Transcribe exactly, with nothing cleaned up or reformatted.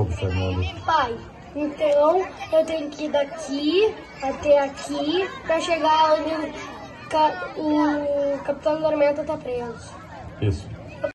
jogo, Fernando. Pai, então eu tenho que ir daqui até aqui pra chegar onde o, ca... o Capitão Tormenta tá preso. Isso.